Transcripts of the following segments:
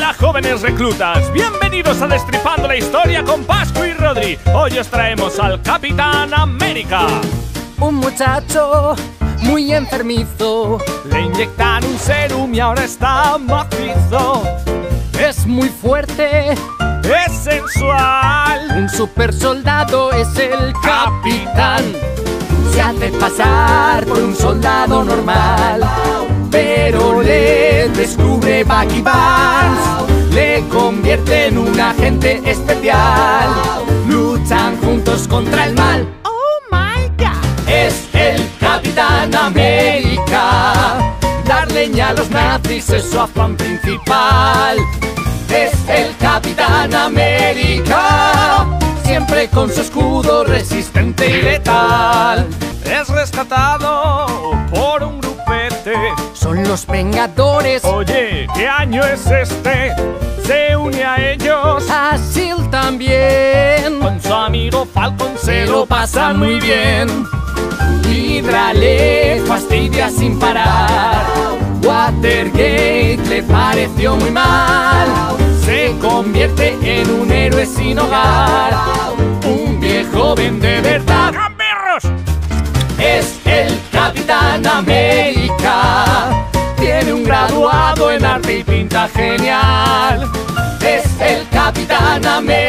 Hola jóvenes reclutas, bienvenidos a Destripando la Historia con Pascu y Rodri. Hoy os traemos al Capitán América. Un muchacho muy enfermizo, le inyectan un serum y ahora está macizo. es muy fuerte, Es sensual, un super soldado es el capitán. Se hace pasar por un soldado normal, pero le descubre Bucky Barnes, le convierte en un agente especial. Luchan juntos contra el mal. Oh my God. Es el Capitán América. Dar leña a los nazis es su afán principal. Es el Capitán América, siempre con su escudo resistente y letal. es rescatado por un grupete. Son los Vengadores. Oye, ¿qué año es este? Se une a ellos, A Shield también. con su amigo Falcon se lo pasan muy bien. Hydra le fastidia sin parar. Watergate le pareció muy mal. Se convierte en un héroe sin hogar, un viejo joven de verdad. ¡Gamberros! Es el Capitán América. Tiene un graduado en arte y pinta genial. Es el Capitán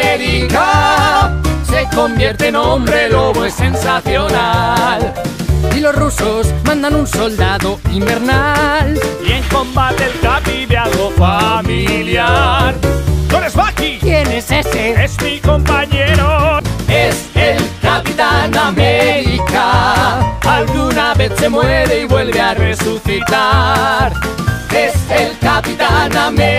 América. Se convierte en hombre lobo, es sensacional. Y los rusos mandan un soldado invernal. Y en combate el Capi de algo familiar. ¡Tú eres Bucky! ¿Quién es ese? ¡Es mi compañero! Es el Capitán América. Alguna vez se muere y vuelve a resucitar. Es el Capitán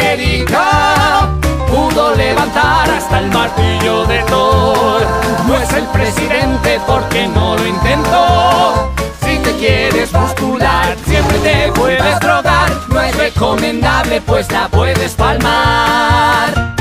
América. Pudo levantar hasta el martillo de Thor. No es el presidente porque no lo intentó. Si te quieres muscular, siempre te puedes drogar. No es recomendable pues la puedes palmar.